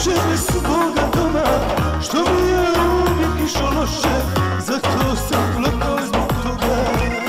sreće bez svoga doma, što mi je uvijek išlo loše, zato sam plakao zbog toga.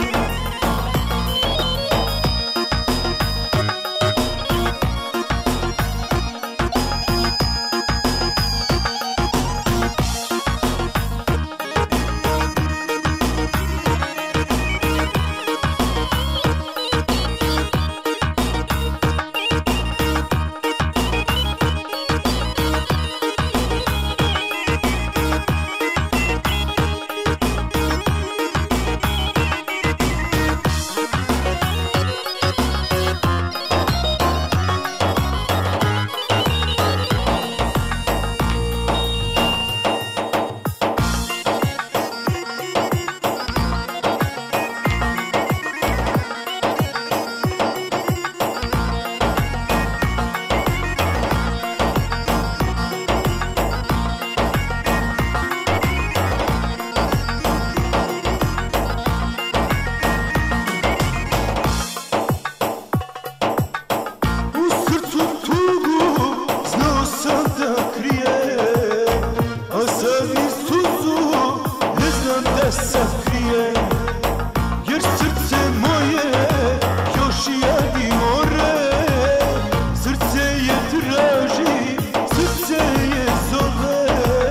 Sakrije, jer srce moje još jadi more, srce je traži, srce je zove,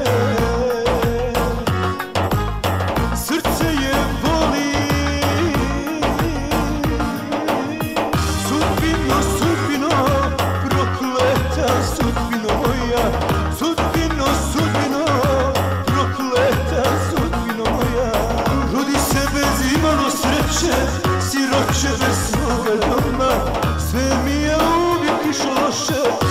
srce je voli. Sudbino, sudbino, prokleta sudbino moja, sudbino, sudbino, prokleta sudbino moja. Rodi se bez imalo sreće, siroče bez svoga doma, sve mi je uvijek išlo loše.